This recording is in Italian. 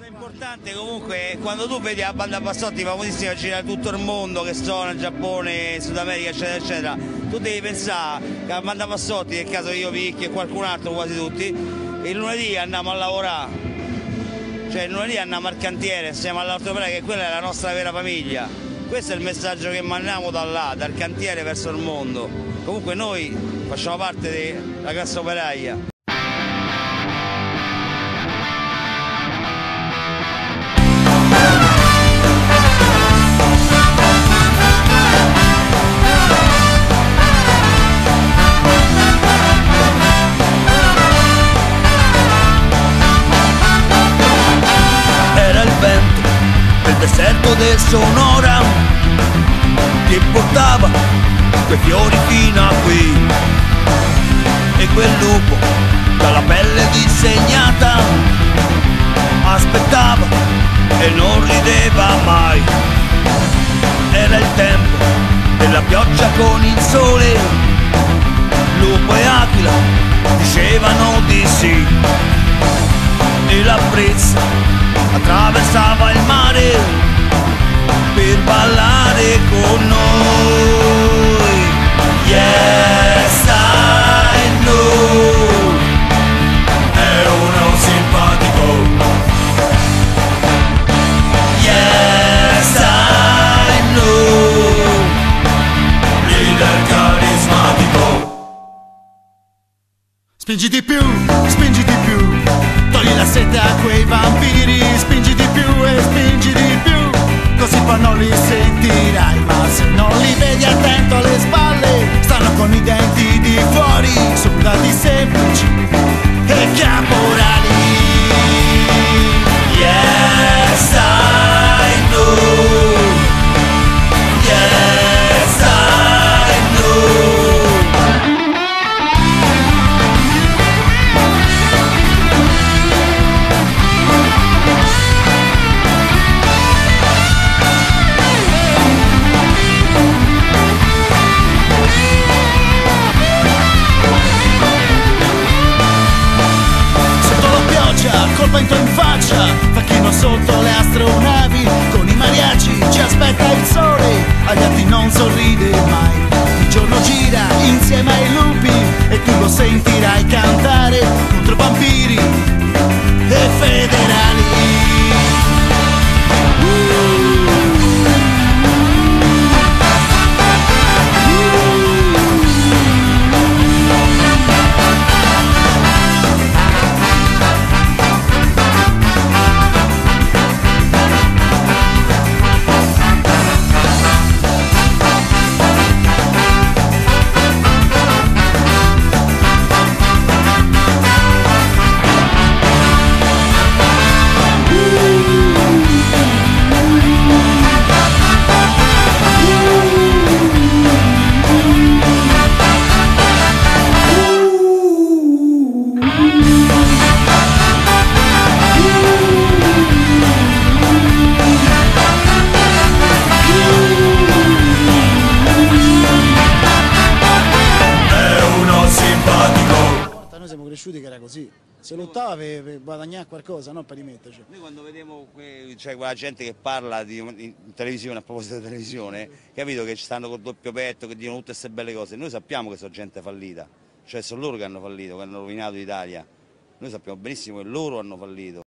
cosa importante comunque quando tu vedi la banda Bassotti famosissima girare tutto il mondo, che suona in Giappone, Sud America eccetera eccetera, tu devi pensare che la banda Bassotti, nel caso io, Picchi e qualcun altro, quasi tutti, il lunedì andiamo a lavorare, cioè il lunedì andiamo al cantiere insieme all'ortopeda, che quella è la nostra vera famiglia. Questo è il messaggio che mandiamo da là, dal cantiere verso il mondo. Comunque noi facciamo parte della classe operaia. Nel deserto del Sonora che portava quei fiori fino a qui, e quel lupo dalla pelle disegnata aspettava e non rideva mai. Era il tempo della pioggia con il sole, lupo e aquila dicevano di sì, e la brezza attraversava il mare per ballare con noi. Yes, I know, è uno simpatico. Yes, I know, leader carismatico. Spingi di più, togli la sete a quei vampiri, spingi di più e spingi di più, così poi non li sentirai, ma se non li vedi attento alle spalle, stanno con i denti di fuori, soldati semplici e caporali. Yes, I know, yes, I know. Vento in faccia, facchino sotto le astronavi, con i mariachi ci aspetta il sole, agli altri non sorride mai. Il giorno gira insieme ai lupi e tu lo sentirai cantare contro vampiri e federali. Noi siamo cresciuti che era così, se lottava per guadagnare qualcosa, non per rimetterci. Noi quando vediamo cioè, quella gente che parla in televisione, a proposito di televisione, capito che ci stanno col doppio petto, che dicono tutte queste belle cose, noi sappiamo che sono gente fallita, cioè sono loro che hanno fallito, che hanno rovinato l'Italia, noi sappiamo benissimo che loro hanno fallito.